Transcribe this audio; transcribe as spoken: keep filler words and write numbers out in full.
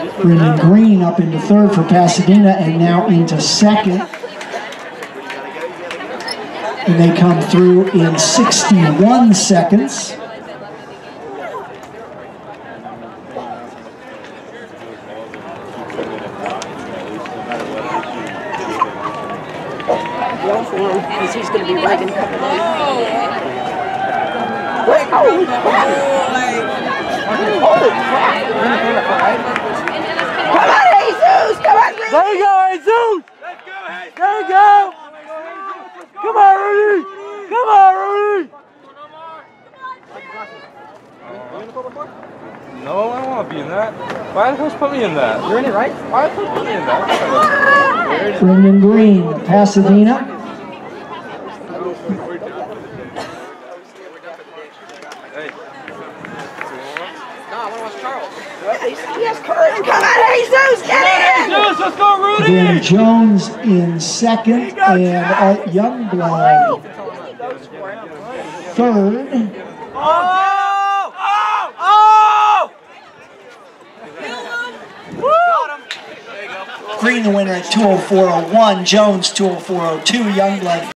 Brendan Green up into third for Pasadena and now into second. And they come through in sixty-one seconds. Because he's going to be wagging. Oh! Holy crap! Come on, Jesus! Come on, Rudy! There you go, Jesus! Let's go, hey! There you go! Come on, Rudy! Come on, Rudy! No, I don't want to be in that. Why are they supposed to put me in that? You're in it, right? Why are they supposed to put me in that? Brendan Green, Pasadena. Hey. No, I want to watch Charles. He has courage. Come on, Jesus! Get in! Jesus, let's go, Rudy! Dan Jones in second and Art Youngblood third. Oh! Oh! Oh! Got him. There you go. Green the winner at two oh four oh one, Jones two oh four oh two, Youngblood